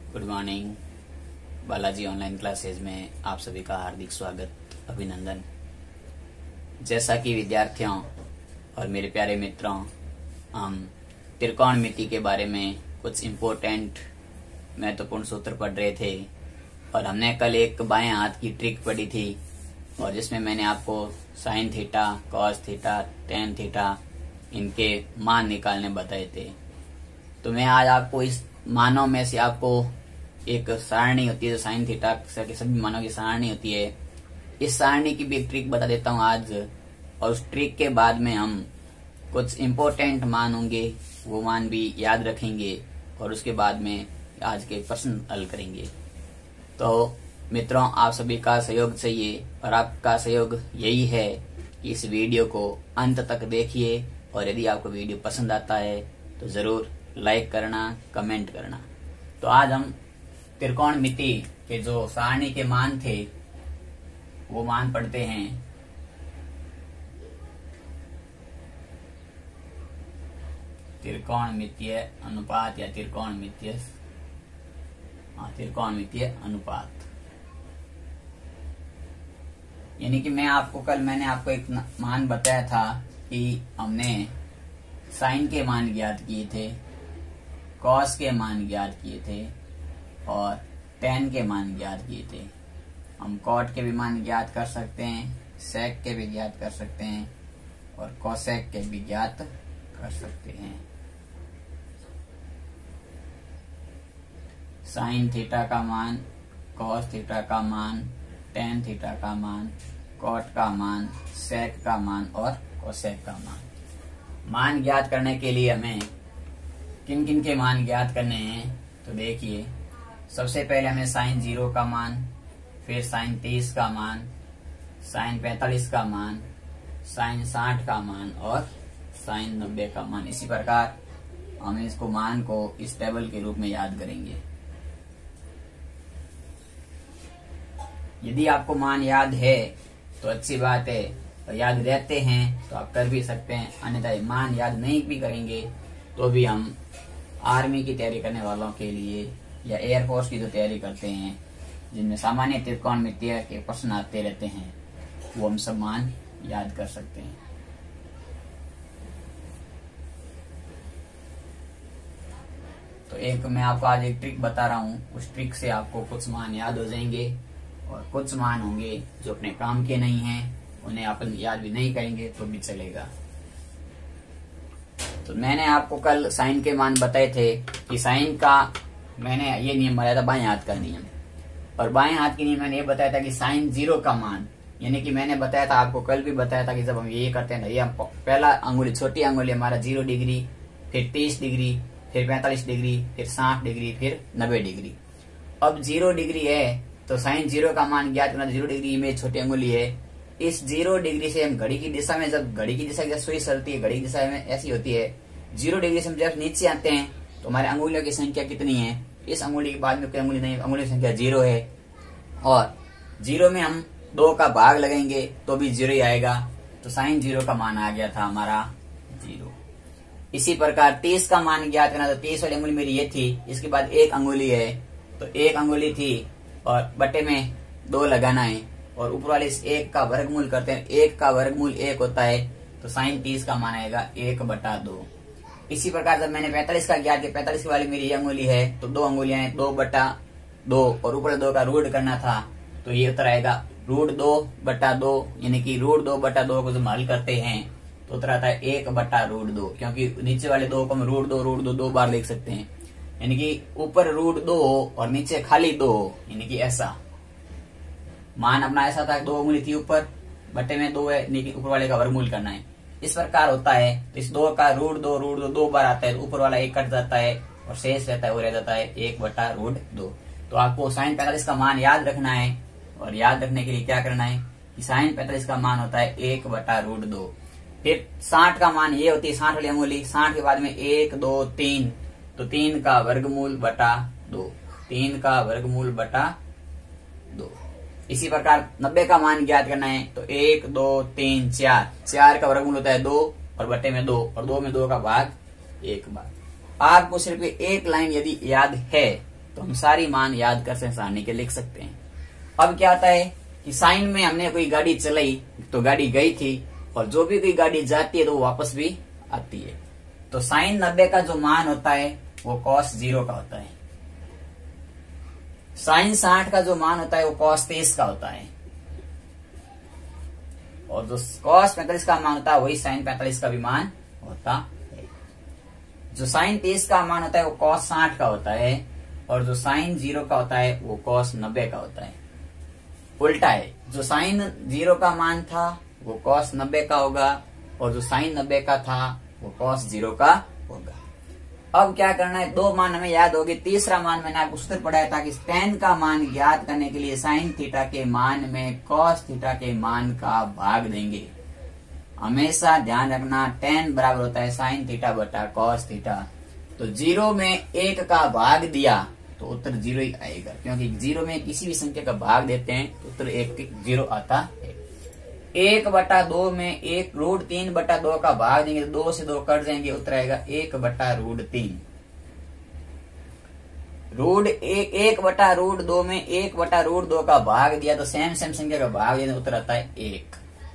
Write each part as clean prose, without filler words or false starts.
Good morning. Balaji online classes में आप सभी का हार्दिक स्वागत, अभिनंदन। जैसा कि विद्यार्थियों और मेरे प्यारे मित्रों, हम त्रिकोणमिति के बारे में कुछ इम्पोर्टेंट महत्वपूर्ण सूत्र पढ़ रहे थे और हमने कल एक बाएं हाथ की ट्रिक पढ़ी थी और जिसमें मैंने आपको sine theta, cos theta, tan theta इनके मान निकालने बताए थे। तो मैं आज आपको इस मानों में से आपको एक सारणी होती है जो साइन थीटा के सभी मानों की सारणी होती है, इस सारणी की भी एक ट्रिक बता देता हूं आज। और उस ट्रिक के बाद में हम कुछ इम्पोर्टेंट मान होंगे वो मान भी याद रखेंगे और उसके बाद में आज के प्रश्न हल करेंगे। तो मित्रों, आप सभी का सहयोग चाहिए और आपका सहयोग यही है कि इस वीडियो को अंत तक देखिए और यदि आपको वीडियो पसंद आता है तो जरूर लाइक करना, कमेंट करना। तो आज हम त्रिकोणमिति के जो सारणी के मान थे वो मान पढ़ते हैं। त्रिकोणमितीय अनुपात या त्रिकोणमितीय अनुपात, यानी कि मैंने आपको एक मान बताया था कि हमने साइन के मान ज्ञात किए थे, कॉस के मान ज्ञात किए थे और टेन के मान ज्ञात किए थे। हम कॉट के भी मान ज्ञात कर सकते हैं, सेक के भी ज्ञात कर सकते हैं और कोसेक के भी ज्ञात कर सकते हैं। साइन थीटा का मान, कॉस थीटा का मान, टेन थीटा का मान, कॉट का मान, सेक का मान और कोसेक का मान ज्ञात करने के लिए हमें किन किन के मान ज्ञात करने हैं तो देखिए, सबसे पहले हमें साइन 0 का मान, फिर साइन 30 का मान, साइन 45 का मान, साइन 60 का मान और साइन 90 का मान। इसी प्रकार हम इसको मान को इस टेबल के रूप में याद करेंगे। यदि आपको मान याद है तो अच्छी बात है और याद रहते हैं तो आप कर भी सकते हैं, अन्यथा मान याद नहीं भी करेंगे तो भी हम आर्मी की तैयारी करने वालों के लिए या एयरफोर्स की जो तैयारी करते हैं जिनमें सामान्य त्रिकोणमितीय के प्रश्न आते रहते हैं वो हम सब मान याद कर सकते हैं। तो एक मैं आपको आज एक ट्रिक बता रहा हूँ, उस ट्रिक से आपको कुछ मान याद हो जाएंगे और कुछ मान होंगे जो अपने काम के नहीं हैं, उन्हें अपन याद भी नहीं करेंगे तो भी चलेगा। तो मैंने आपको कल साइन के मान बताए थे कि साइन का मैंने ये नियम बताया था, बाएं हाथ का नियम, और बाएं हाथ के नियम मैंने ये बताया था कि साइन 0 का मान, यानी कि मैंने बताया था आपको कल भी बताया था कि जब हम ये करते हैं ये हम पहला अंगुली, छोटी अंगुली हमारा 0 डिग्री, फिर 30 डिग्री, फिर 45 डिग्री, फिर 60 डिग्री, फिर 90 डिग्री। अब 0 डिग्री है तो साइन 0 का मान ज्ञात करना, 0 डिग्री में छोटी अंगुली है, इस 0 डिग्री से हम घड़ी की दिशा में, जब घड़ी की दिशा की सुई चलती है, घड़ी की दिशा में ऐसी होती है, 0 डिग्री से हम जब नीचे आते हैं तो हमारे अंगुलियों की संख्या कितनी है, इस अंगुली के बाद में कोई अंगुली नहीं, अंगुली की संख्या 0 है और 0 में हम 2 का भाग लगेंगे तो भी 0 ही आएगा। तो साइन 0 का मान आ गया था हमारा 0। इसी प्रकार 30 का मान ज्ञात करना, तो 30 वाली अंगुली मेरी ये थी, इसके बाद एक अंगुली है तो एक अंगुली थी और बटे में 2 लगाना है और ऊपर वाले इस 1 का वर्गमूल करते हैं, 1 का वर्गमूल 1 होता है तो साइन 30 का मान आएगा 1/2। इसी प्रकार जब मैंने 45 का ज्ञात किया, 45 वाली मेरी ये अंगुली है तो 2 अंगुलियां हैं, 2/2 और ऊपर 2 का रूट करना था तो ये उत्तर आएगा √2/2, यानी कि √2/2 को जब हल करते हैं तो उत्तर आता है 1/√2, क्योंकि नीचे वाले 2 को हम √2 2 बार लिख सकते हैं, यानी कि ऊपर √2 और नीचे खाली 2, यानी कि ऐसा मान अपना ऐसा था, 2 अंगुली थी ऊपर, बटे में 2 है, यानी कि ऊपर वाले का वर्गमूल करना है। इस प्रकार होता है तो इस 2 का √2 2 बार आता है तो ऊपर वाला 1 कट जाता है और शेष रहता है, वो रह जाता है 1/√2। तो आपको साइन 45 का मान याद रखना है और याद रखने के लिए क्या करना है कि साइन 45 का मान होता है 1/√2। फिर 60 का मान ये होती है, 60 वाली अंगुली, 60 के बाद में 1 2 3, तो 3 का वर्गमूल बटा 2, 3 का वर्गमूल बटा 2। इसी प्रकार 90 का मान ज्ञात करना है तो 1 2 3 4, 4 का वर्गमूल होता है 2 और बटे में 2 और 2 में 2 का भाग 1 बार। आपको सिर्फ एक लाइन यदि याद है तो हम सारी मान याद कर सकते सारणी के लिख सकते हैं। अब क्या आता है कि साइन में हमने कोई गाड़ी चलाई तो गाड़ी गई थी, और जो भी कोई गाड़ी जाती है तो वो वापस भी आती है। तो साइन 90 का जो मान होता है वो cos 0 का होता है। साइन 60 का जो मान होता है वो cos 23 का होता है, और जो cos 45 का मान होता है वही साइन 45 का भी मान होता है। जो साइन 23 का मान होता है वो cos 60 का होता है, और जो साइन 0 का होता है वो cos 90 का होता है। उल्टा है, जो साइन 0 का मान था वो cos 90 का होगा, और जो साइन 90 का था वो cos 0 का होगा। अब क्या करना है, दो मान हमें याद होगी। तीसरा मान मैंने आपको सूत्र पढ़ाया था कि tan का मान ज्ञात करने के लिए साइन थीटा के मान में cos थीटा के मान का भाग देंगे। हमेशा ध्यान रखना tan बराबर होता है साइन थीटा बटा cos थीटा। तो 0 में 1 का भाग दिया तो उत्तर 0 ही आएगा, क्योंकि 0 में किसी भी संख्या का भाग देते हैं तो उत्तर 0 आता है। 1/2 में 1 √3/2 का भाग देंगे तो 2 से 2 कट जाएंगे, उत्तर आएगा 1/√3। 1/√2 में 1/√2 का भाग दिया तो सेम संख्या का भाग दिया तो उत्तर आता है 1।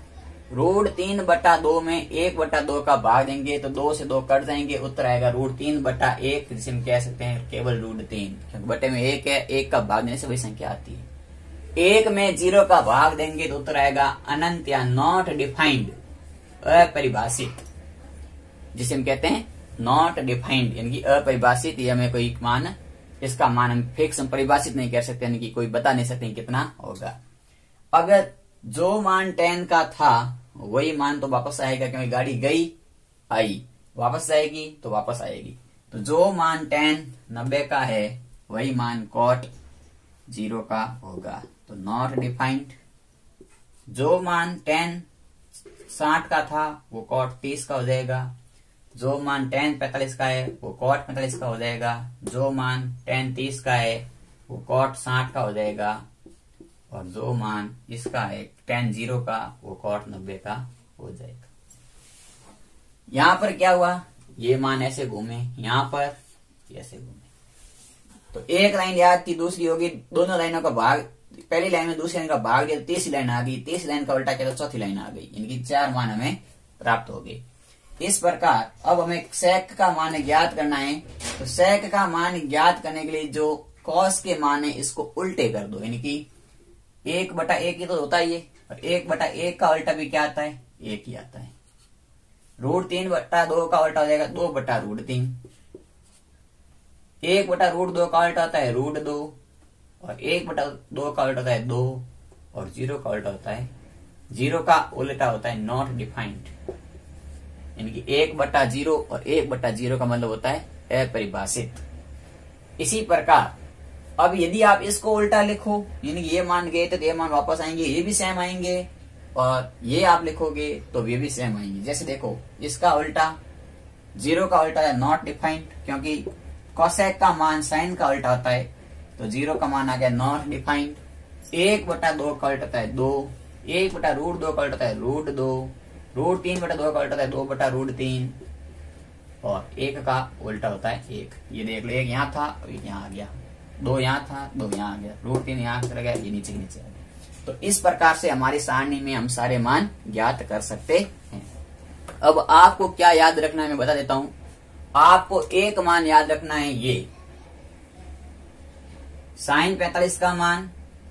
√3/2 में 1/2 का भाग देंगे तो 2 से 2 कट जाएंगे, उत्तर आएगा √3/1, जिसे हम कह सकते हैं केवल √3, क्योंकि बटे में 1 है, 1 का भाग देने से वही संख्या आती है। 1 में 0 का भाग देंगे तो उत्तर आएगा अनंत या नॉट डिफाइंड, अपरिभाषित, जिसे हम कहते हैं नॉट डिफाइंड, यानी कि अपरिभाषित। ये हमें कोई मान, इसका मान हम फिक्स, हम परिभाषित नहीं कर सकते, यानी कि कोई बता नहीं सकते कितना होगा। अगर जो मान tan का था वही मान तो वापस आएगा, क्योंकि गाड़ी गई आई, वापस जाएगी तो वापस आएगी। तो जो मान tan 90 का है वही मान cot 0 का होगा, तो नॉट डिफाइंड। जो मान tan 60 का था वो cot 30 का हो जाएगा। जो मान tan 45 का है वो cot 45 का हो जाएगा। जो मान tan 30 का है वो cot 60 का हो जाएगा, और जो मान इसका है tan 0 का वो cot 90 का हो जाएगा। यहां पर क्या हुआ, ये मान ऐसे घूमे, यहां पर ऐसे घूमे, तो एक लाइन याद थी, दूसरी होगी, दोनों लाइनों का भाग, पहली लाइन में दूसरी लाइन का भाग दिया तो तीसरी लाइन आ गई, तीसरी लाइन का उल्टा किया तो चौथी लाइन आ गई, यानी कि 4 मान हमें प्राप्त हो गए। इस प्रकार अब हमें sec का मान ज्ञात करना है, तो sec का मान ज्ञात करने के लिए जो cos के मान है इसको उल्टे कर दो, यानी कि 1/1 ही तो होता ही है, और 1/1 का उल्टा भी क्या आता है, 1 ही आता है। √3/2 का उल्टा हो जाएगा 2/√3। 1/√2 का उल्टा होता है √2, और 1/2 का उल्टा होता है 2, और 0 का उल्टा होता है 0 का उल्टा होता है नॉट डिफाइंड, यानी कि 1/0 और 1/0 का मतलब होता है अपरिभाषित। इसी प्रकार अब यदि आप इसको उल्टा लिखो, यानी ये मान गए तो ये मान वापस आएंगे, ये भी सेम आएंगे, और ये आप लिखोगे तो ये भी सेम आएंगे। जैसे देखो, इसका उल्टा 0 का उल्टा है नॉट डिफाइंड, क्योंकि कोसेक का मान साइन का उल्टा होता है, तो 0 का मान आ गया नॉट डिफाइंड। 1/2 का उल्टा होता है 2, 1/√2 का उल्टा होता है √2, √3/2 का उल्टा होता है 2/√3, और 1 का उल्टा होता है 1। ये देख लो, 1 यहाँ था, एक यहाँ आ गया, 2 यहाँ था, 2 यहाँ आ गया, √3 यहाँ चला गया, ये नीचे नीचे आ गया। तो इस प्रकार से हमारी सारणी में हम सारे मान ज्ञात कर सकते हैं। अब आपको क्या याद रखना है मैं बता देता हूं। आपको एक मान याद रखना है, ये साइन 45 का मान,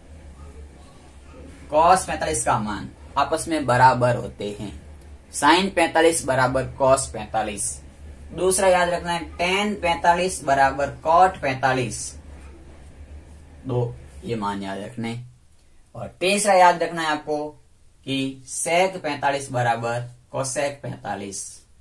cos 45 का मान आपस में बराबर होते हैं। साइन 45 बराबर cos 45। दूसरा याद रखना है tan 45 बराबर cot 45। दो ये मान याद रखने। और तीसरा याद रखना है आपको कि sec 45 बराबर cosec 45।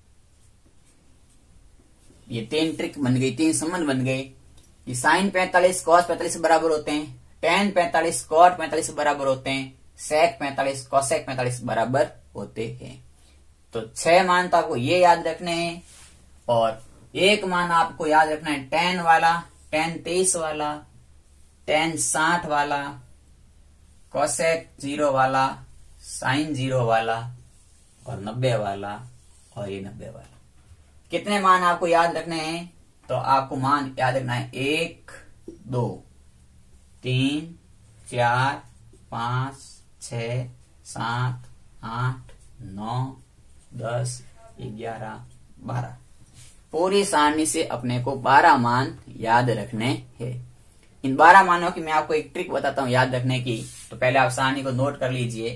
ये 3 ट्रिक बन गई, 3 संबंध बन गए कि साइन 45 cos 45 बराबर होते हैं, tan 45 cot 45 बराबर होते हैं, sec 45 cosec 45 बराबर होते हैं। तो 6 मान तो आपको ये याद रखने हैं, और एक मान आपको याद रखना है tan वाला, tan 23 वाला, tan 60 वाला, cosec 0 वाला, sin 0 वाला, और 90 वाला, और ये 90 वाला। कितने मान आपको याद रखने हैं? तो आपको मान याद रखना है 1, 2 3 4 5 6 7 8 9 10 11 12। पूरी सारणी से अपने को 12 मान याद रखने हैं। इन 12 मानों की मैं आपको एक ट्रिक बताता हूं याद रखने की। तो पहले आप सारणी को नोट कर लीजिए।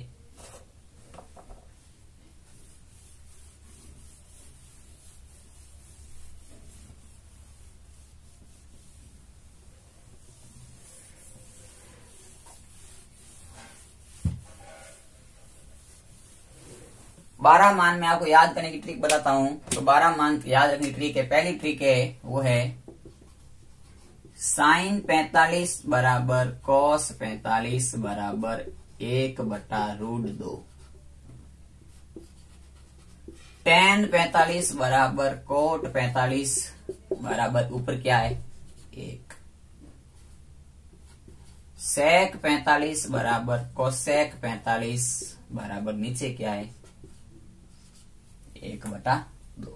बारह मान में आपको याद करने की ट्रिक बताता हूं। तो 12 मान याद रखने की ट्रिक है, पहली ट्रिक है वो है साइन 45 बराबर कॉस 45 बराबर 1/√2। टेन 45 बराबर कोट 45 बराबर ऊपर क्या है 1। सेक 45 बराबर कोसेक 45 बराबर नीचे क्या है 1/2।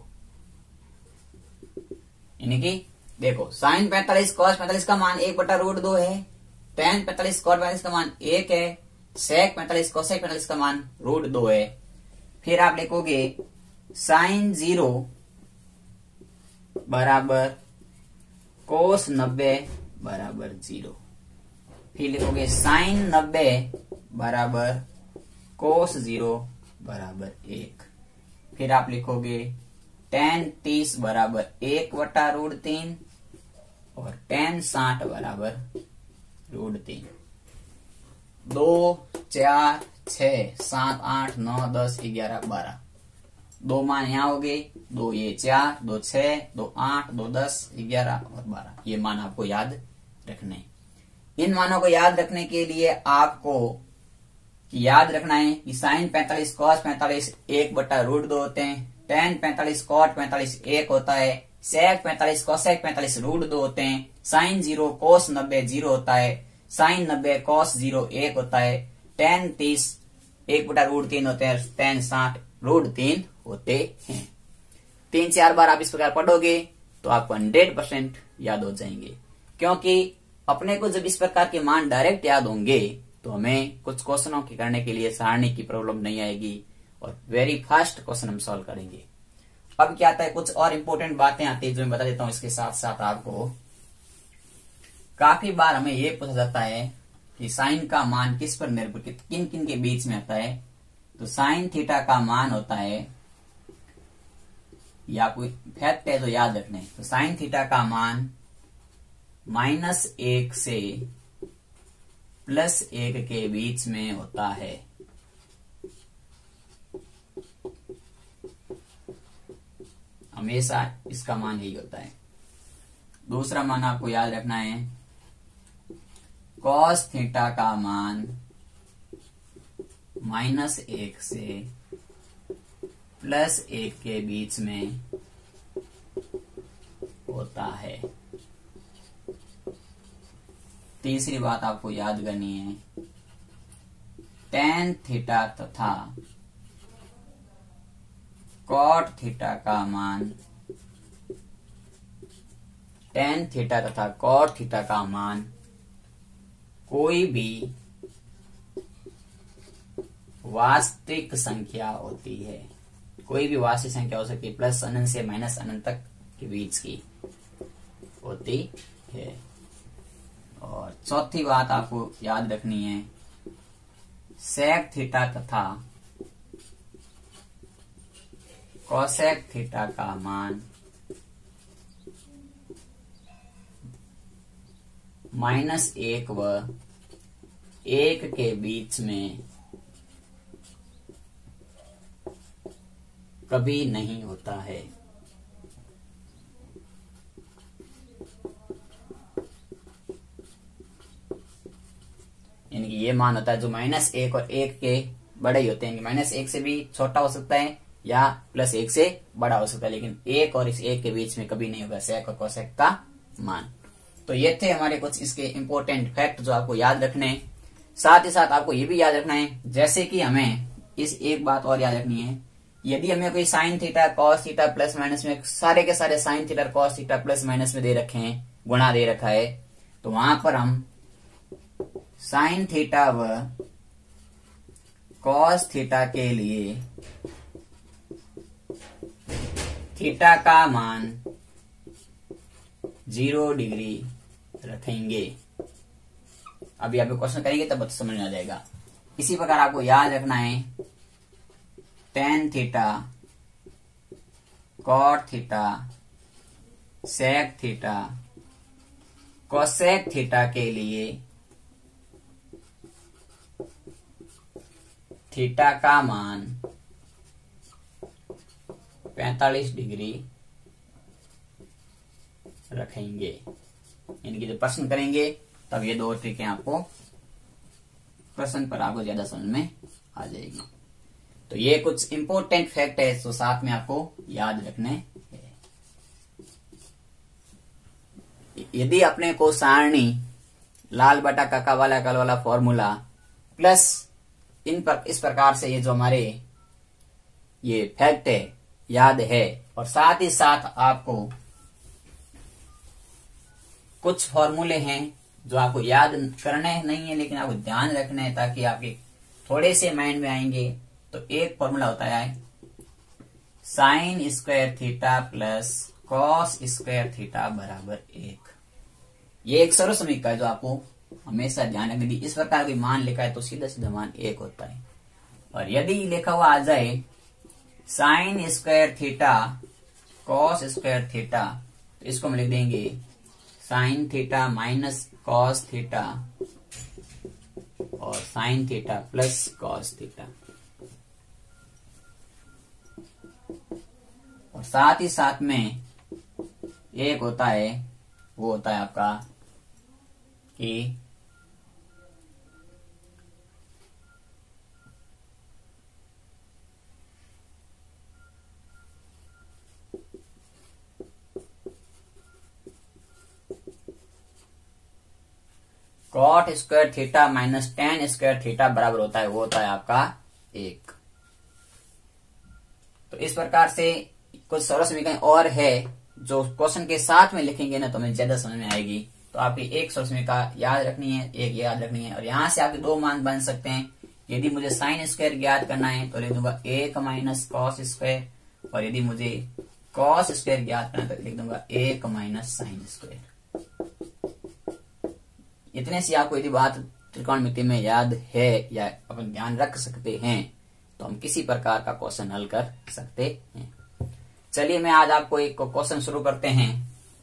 यानी कि देखो साइन 45 कॉस 45 का मान 1/√2 है, टेन 45 कॉट 45 का मान 1 है, सेक 45 कोसेक 45 का मान √2 है। फिर आप लिखोगे साइन 0 बराबर कोस 90 बराबर 0। फिर लिखोगे साइन 90 बराबर कोस 0 बराबर 1। फिर आप लिखोगे टेन 30 बराबर 1/√3 और टेन 60 बराबर √3। 2 4 6 7 8 9 10 11 12। 2 मान यहाँ हो गए, 2 ये 4 2 6 2 8 2 10 11 और 12। ये मान आपको याद रखने। इन मानों को याद रखने के लिए आपको याद रखना है कि साइन 45 कॉस 45 1/√2 होते हैं, टेन 45 कॉट 45 1 होता है, सेक 45 कोसेक 45 √2 होते हैं, साइन 0 कोस 90 0 होता है, साइन 90 कॉस 0 1 होता है, टेन 30 1/√3 होते हैं, टेन 60 √3 होते हैं। 3-4 बार आप इस प्रकार पढ़ोगे तो आपको 100% याद हो जाएंगे। क्योंकि अपने को जब इस प्रकार के मान डायरेक्ट याद होंगे तो हमें कुछ क्वेश्चनों के करने के लिए सारणी की प्रॉब्लम नहीं आएगी और वेरी फास्ट क्वेश्चन हम सॉल्व करेंगे। अब क्या आता है, कुछ और इम्पोर्टेंट बातें आती है जो मैं बता देता हूं। इसके साथ साथ आपको काफी बार हमें यह पूछा जाता है कि साइन का मान किस पर निर्भर, किन किन के बीच में आता है। तो साइन थीटा का मान होता है, या कोई फैक्ट है जो याद रखने। तो साइन थीटा का मान -1 से +1 के बीच में होता है। हमेशा इसका मान यही होता है। दूसरा मान आपको याद रखना है, कॉस थीटा का मान -1 से +1 के बीच में होता है। तीसरी बात आपको याद करनी है, टेन थीटा तथा कॉट थीटा का मान, टेन थीटा तथा कॉट थीटा का मान कोई भी वास्तविक संख्या होती है। कोई भी वास्तविक संख्या हो सकती है, प्लस अनंत से माइनस अनंत तक के बीच की होती है। और चौथी बात आपको याद रखनी है, सेक थीटा तथा कोसेक थीटा का मान -1 व 1 के बीच में कभी नहीं होता है। यानी कि ये मान होता है जो -1 और 1 के बड़े ही होते हैं। -1 से भी छोटा हो सकता है या +1 से बड़ा हो सकता है, लेकिन 1 और इस 1 के बीच में कभी नहीं होगा सेक और कोसेक का मान। तो ये थे हमारे कुछ इसके इम्पोर्टेंट फैक्ट जो आपको याद रखने। साथ ही साथ आपको ये भी याद रखना है, जैसे कि हमें इस एक बात और याद रखनी है, यदि हमें कोई sine theta cos theta plus minus में सारे के सारे sine theta cos theta plus minus में दे रखे हैं, गुणा दे रखा है, तो वहां पर हम साइन थीटा व कॉस थीटा के लिए थीटा का मान 0 डिग्री रखेंगे। अभी आप क्वेश्चन करेंगे तब समझ में आ जाएगा। इसी प्रकार आपको याद रखना है tan theta, cot theta, sec theta, cosec theta के लिए थीटा का मान 45 डिग्री रखेंगे। यानी कि जब प्रश्न करेंगे तब ये दो ट्रिकें आपको प्रश्न पर आपको ज्यादा समझ में आ जाएगी। तो ये कुछ इंपॉर्टेंट फैक्ट है तो साथ में आपको याद रखने हैं। यदि अपने को सारणी लाल बटा काका वाला कल वाला फॉर्मूला प्लस इस प्रकार से ये जो हमारे ये फैक्ट है याद है, और साथ ही साथ आपको कुछ फॉर्मूले हैं जो आपको याद करने नहीं है लेकिन आपको ध्यान रखने हैं ताकि आपके थोड़े से माइंड में आएंगे। तो एक फॉर्मूला होता है sine square theta plus cos square theta बराबर 1। ये एक सरल समीकरण है जो आपको हमेशा ध्यान रखने। इस प्रकार कोई मान लिखा है तो सीधा सीधा मान 1 होता है। और यदि लिखा हुआ आ जाए sine square theta cos square theta तो इसको हम लिख देंगे sine theta minus cos theta और sine theta plus cos theta. और साथ ही साथ में एक होता है वो होता है आपका कि cot square theta minus tan square theta बराबर होता है वो होता है आपका 1। तो इस प्रकार से कुछ सरल समीकरण और है जो क्वेश्चन के साथ में लिखेंगे ना तो हमें ज्यादा समझ में आएगी। तो आपकी एक सरल समीकरण याद रखनी है, एक याद रखनी है, और यहां से आपके दो मान बन सकते हैं। यदि मुझे साइन स्क्वायर ज्ञात करना है तो लिख दूंगा 1 माइनस कॉस स्क्वायर, और यदि मुझे कॉस स्क्वायर ज्ञात करना है तो लिख दूंगा 1 माइनस साइन स्क्वायर। इतने से आपको यदि बात त्रिकोणमिति में याद है या अपन ध्यान रख सकते हैं तो हम किसी प्रकार का क्वेश्चन हल कर सकते हैं। चलिए मैं आज आपको एक क्वेश्चन शुरू करते हैं।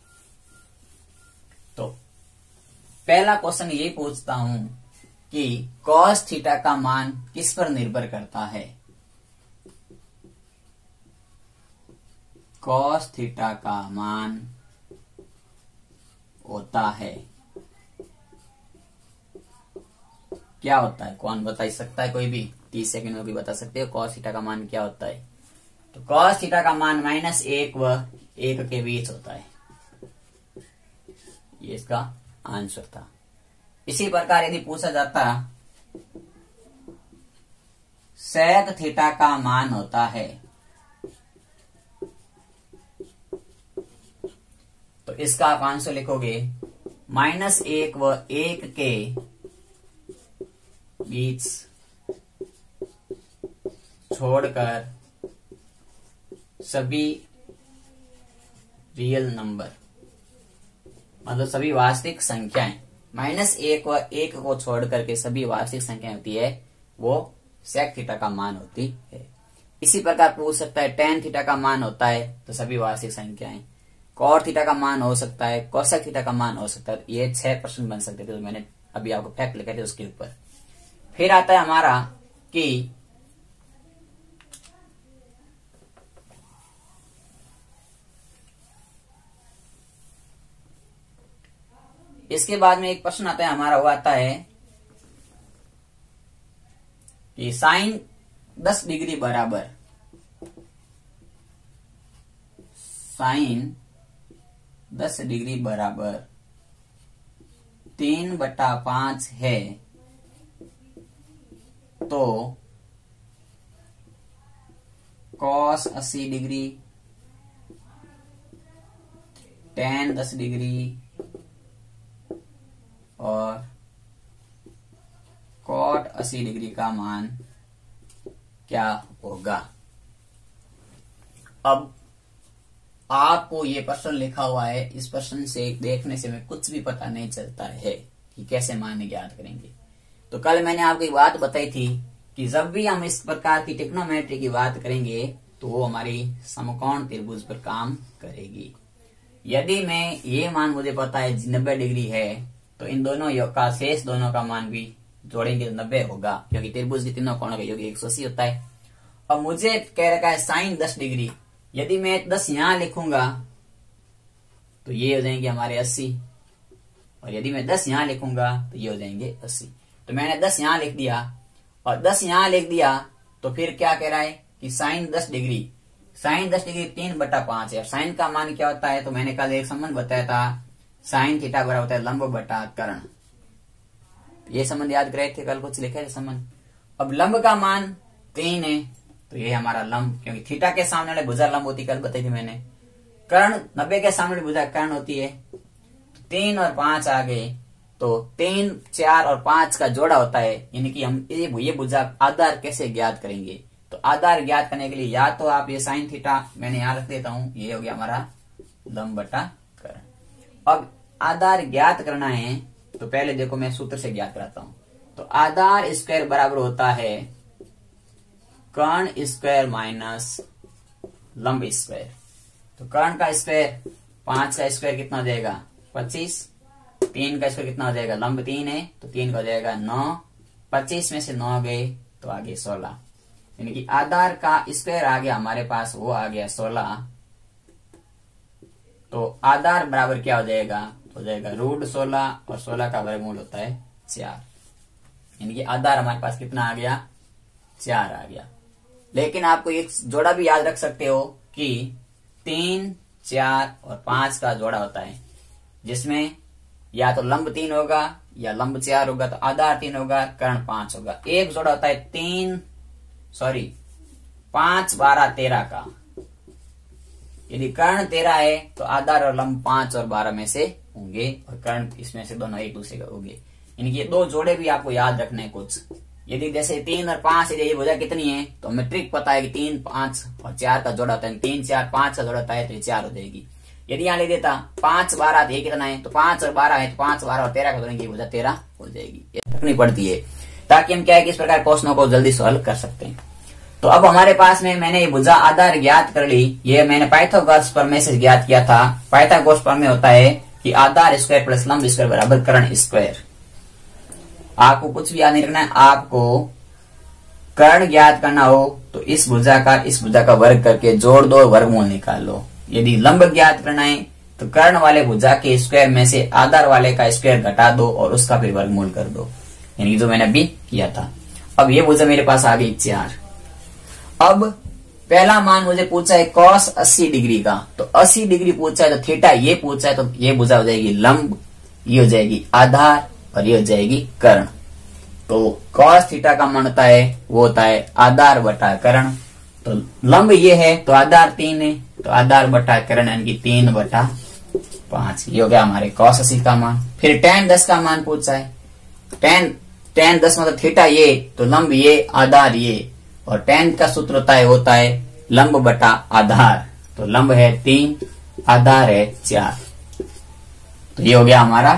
तो पहला क्वेश्चन ये पूछता हूं कि cos थीटा का मान किस पर निर्भर करता है। cos थीटा का मान होता है, क्या होता है? कौन बता सकता है? कोई भी 30 सेकंड में भी बता सकते हो cos थीटा का मान क्या होता है। तो cos थीटा का मान -1 व 1 के बीच होता है। ये इसका आंसर था। इसी प्रकार यदि पूछा जाता sec थीटा का मान होता है तो इसका आप आंसर लिखोगे -1 व 1 के बीच छोड़कर सभी रियल नंबर, मतलब सभी वास्तविक संख्याएं। -1 व 1 को छोड़ करके सभी वास्तविक संख्याएं होती है वो सेक थीटा का मान होती है। इसी प्रकार पूछ सकता है टेन थीटा का मान होता है तो सभी वास्तविक संख्याएं, कॉट थीटा का मान हो सकता है, कोसेक थीटा का मान हो सकता है। ये 6 प्रश्न बन सकते थे तो मैंने अभी आपको फैक्ट लिखे थे उसके ऊपर। फिर आता है हमारा कि इसके बाद में एक प्रश्न आता है हमारा, वो आता है कि साइन 10 डिग्री बराबर साइन 10 डिग्री बराबर 3/5 है तो cos 80 degree, tan 10 degree, 80 degree का मान क्या होगा। अब आपको ये प्रश्न लिखा हुआ है, इस प्रश्न से देखने से हमें कुछ भी पता नहीं चलता है कि कैसे मान ज्ञात करेंगे। तो कल मैंने आपको एक बात बताई थी कि जब भी हम इस प्रकार की ट्रिग्नोमेट्री की बात करेंगे तो वो हमारी समकोण त्रिभुज पर काम करेगी। यदि मैं ये मान मुझे पता है 90 डिग्री है, तो इन दोनों का शेष दोनों का मान भी जोड़ेंगे तो 90 होगा, क्योंकि त्रिभुज के तीनों कोणों का योग 180 होता है। और मुझे कह रखा है साइन 10 डिग्री, यदि मैं 10 यहां लिखूंगा तो ये हो जाएंगे हमारे 80, और यदि मैं 10 यहां लिखूंगा तो ये हो जाएंगे 80। तो मैंने 10 यहां लिख दिया और 10 यहां लिख दिया, तो फिर क्या कह रहा है कि साइन 10 डिग्री 3/5 है। साइन का मान क्या होता है, तो मैंने कल एक संबंध बताया था, साइन थीटा बराबर होता है लंब बटा कर्ण। ये संबंध याद कराए थे कल, कुछ लिखे थे संबंध। अब लंब का मान 3 है, तो ये हमारा लंब, क्योंकि थीटा के सामने वाले भुजा लंब होती, कल बताई थी मैंने। कर्ण 90 के सामने भुजा कर्ण होती है। 3 और 5 आ गए, तो 3, 4 और 5 का जोड़ा होता है, यानी कि हम ये भुजा आधार कैसे ज्ञात करेंगे। तो आधार ज्ञात करने के लिए या तो आप ये साइन थीटा मैंने यहां रख देता हूं, ये हो गया हमारा लंब बटा कर्ण। अब आधार ज्ञात करना है तो पहले देखो मैं सूत्र से ज्ञात कराता हूं। तो आधार स्क्वायर बराबर होता है कर्ण स्क्वायर माइनस लंब स्क्वायर। तो कर्ण का स्क्वायर 5 का स्क्वायर कितना हो जाएगा 25, 3 का स्क्वायर कितना हो जाएगा, लंब 3 है तो 3 का हो जाएगा 9, 25 में से 9 गए तो आगे 16, यानी कि आधार का स्क्वायर आ गया हमारे पास, वो आ गया 16। तो आधार बराबर क्या हो जाएगा, हो जाएगा √16 और 16 का वर्गमूल होता है 4, यानी कि आधार हमारे पास कितना आ गया 4 आ गया। लेकिन आपको एक जोड़ा भी याद रख सकते हो कि 3, 4 और 5 का जोड़ा होता है, जिसमें या तो लंब 3 होगा या लंब 4 होगा, तो आधार 3 होगा, कर्ण 5 होगा। एक जोड़ा होता है 5, 12, 13 का। यदि कर्ण 13 है तो आधार और लंब 5 और 12 में से होंगे, और कर्ण इसमें से दोनों एक दूसरे का होंगे, यानी कि ये दो जोड़े भी आपको याद रखने हैं कुछ। यदि जैसे 3 और 5 ये भुजा कितनी है, तो हमें ट्रिक पता है कि 3, 5 और 4 का जोड़ा होता है, 3, 4, 5 का जोड़ा होता है तो ये 4 हो जाएगी। यदि यहाँ ले देता 5, 12 तो ये कितना है, तो 5 और 12 है, तो 5, 12 और 13 का जोड़ेंगे ये भुजा 13 हो जाएगी। ये रखनी पड़ती है ताकि हम क्या है कि इस प्रकार क्वेश्चनों को जल्दी सॉल्व कर सकते हैं। तो अब हमारे पास में मैंने ये भुजा आधार ज्ञात कर ली। ये मैंने पाइथागोरस प्रमेय से ज्ञात किया था। पाइथागोरस प्रमेय होता है कि आधार स्क्वायर प्लस लंब स्क्वायर बराबर कर्ण स्क्वायर। आपको कुछ भी याद नहीं रखना है, आपको कर्ण ज्ञात करना हो तो इस भुजा का वर्ग करके जोड़ दो, वर्गमूल निकाल लो। यदि लंब ज्ञात करना है तो कर्ण वाले भुजा के स्क्वायर में से आधार वाले का स्क्वायर घटा दो और उसका फिर वर्गमूल कर दो, यानी जो मैंने अभी किया था। अब ये भुजा मेरे पास आ गई 4। अब पहला मान मुझे पूछा है cos 80 डिग्री का, तो 80 डिग्री पूछा है, तो थीटा ये पूछा है, तो ये भुजा हो जाएगी लंब, ये हो जाएगी आधार और ये हो जाएगी कर्ण। तो cos थीटा का मान होता है वो होता है आधार बटा कर्ण। तो लंब ये है तो आधार 3 है, तो आधार बटा कर्ण यानी कि 3/5, ये हो गया हमारे cos 80 का मान। फिर tan 10 का मान पूछा है। tan 10 मतलब थीटा ये, तो लंब ये आधार ये, और tan का सूत्र होता है लंब बटा आधार। तो लंब है 3, आधार है 4, तो ये हो गया हमारा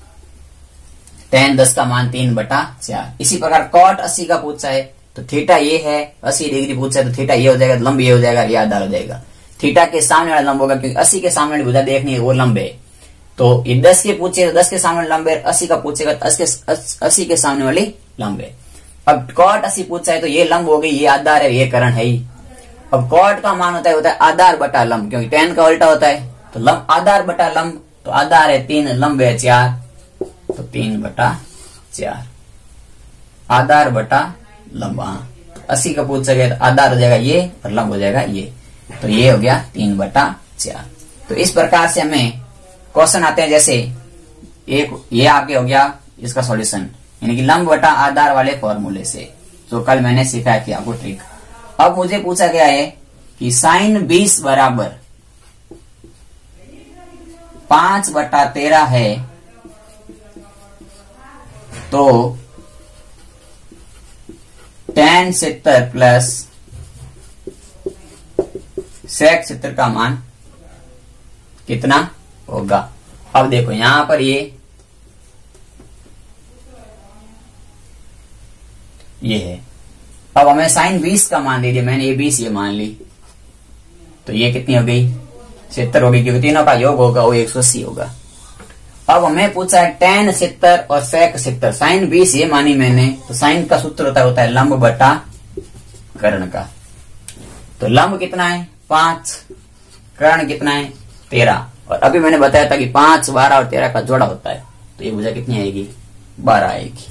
tan 10 का मान 3/4। इसी प्रकार cot 80 का पूछा है, तो थीटा ये है, 80 डिग्री पूछा है, तो थीटा ये हो जाएगा, लंब ये हो जाएगा, ये आधार हो जाएगा। थीटा के सामने वाला लंब होगा, क्योंकि 80 के सामने वाली भुजा देखनी है वो लंब है। तो ये 10 के पूछे तो 10 के सामने लंब है, 80 का पूछेगा तो 80 के सामने वाली लंब है। अब cot 80 पूछा है तो ये लंब हो गई, ये आधार है, ये कर्ण है ही। अब cot का मान होता है आधार बटा लंब, क्योंकि tan का उल्टा होता है, तो लंब आधार बटा लंब, तो आधार है 3, लंब है 4, तो 3/4 आधार बटा लंब। 80 का पूछा गया तो आधार हो जाएगा ये और लंब हो जाएगा ये, तो ये हो गया 3/4। तो इस प्रकार से हमें क्वेश्चन आते हैं, जैसे एक ये आपके हो गया इसका सॉल्यूशन, यानी कि लंब बटा आधार वाले फॉर्मूले से, जो कल मैंने सिखाया थी आपको ट्रिक। अब मुझे पूछा गया है कि sin 20 बराबर 5/13 है, तो tan 70 प्लस sec 70 का मान कितना होगा। अब देखो यहां पर ये है। अब हमें sin 20 का मान दे दिया, मैंने ये 20 ये मान ली, तो ये कितनी हो गई 70 हो गई, क्योंकि तीनों का योग होगा वो 180 होगा। अब हमें पूछा है tan 70 और sec 70, sin 20 ये मानी मैंने, तो sin का सूत्र होता है लंब बटा कर्ण का। तो लंब कितना है 5, कर्ण कितना है 13, और अभी मैंने बताया था कि 5, 12 और 13 का जोड़ा होता है, तो ये भुजा कितनी आएगी 12 आएगी।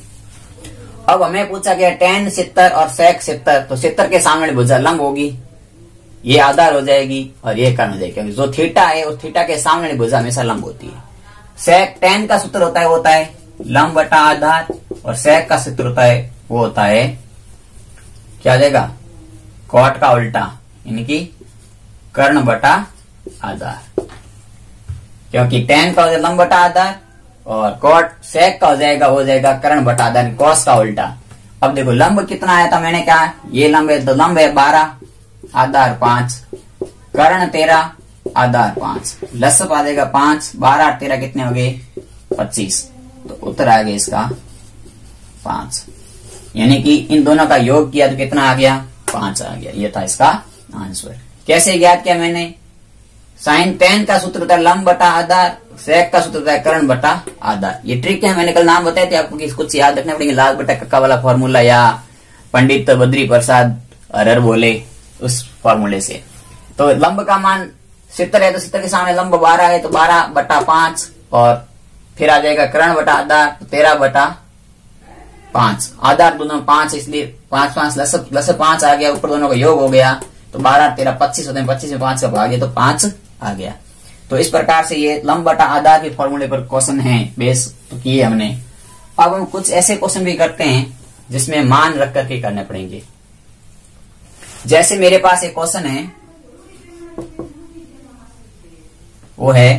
अब हमें पूछा गया tan 70 और sec 70, तो 70 के सामने भुजा लंब होगी, ये आधार हो जाएगी और ये कर्ण हो जाएगी, क्योंकि जो थीटा है उस थीटा के सामने भुजा हमेशा लंब होती है। sec tan का सूत्र होता है लंब बटा आधार, और sec का सूत्र होता है क्या आ जाएगा cot का उल्टा, यानी कि कर्ण बटा आधार, क्योंकि tan का हो जाएगा लंब बटा आधार और cot sec का हो जाएगा कर्ण बटा आधार, cos का उल्टा। अब देखो लंब कितना आया था, मैंने कहा ये लंब है, तो लंब है 12 आधार 5, कर्ण 13 आधार 5, लसप आ जाएगा 5, 12 13 कितने हो गए 25, तो उत्तर आ गया इसका 5, यानी कि इन दोनों का योग किया तो कितना आ गया 5 आ गया। ये था इसका आंसर। कैसे ज्ञात किया मैंने, sin tan का सूत्र होता है लंब बटा आधार, sec का सूत्र होता है कर्ण बटा आधार। ये ट्रिक है, मैंने कल नाम बताए थे आपको कि कुछ याद रखने पड़ेंगे, लाल बटा कक्का वाला फॉर्मूला या पंडित बद्री प्रसाद अरर बोले उस फॉर्मूले से। तो लंब का मान 70 है, तो 70 के सामने लंब 12 है, तो 12 बटा 5, और फिर आ जाएगा कर्ण बटा आधार, तो 13 बटा 5, आधार दोनों 5 इसलिए 5 5 लस 5 आ गया, ऊपर दोनों का योग हो गया, तो 12 13 25 होते हैं, 25 में 5 का भाग गया तो 5 आ गया। तो इस प्रकार से ये लंब बटा आधार के फॉर्मूले पर क्वेश्चन है बेस तो किए हमने। अब हम कुछ ऐसे क्वेश्चन भी करते हैं जिसमें मान रख करके करने पड़ेंगे। जैसे मेरे पास एक क्वेश्चन है, वो है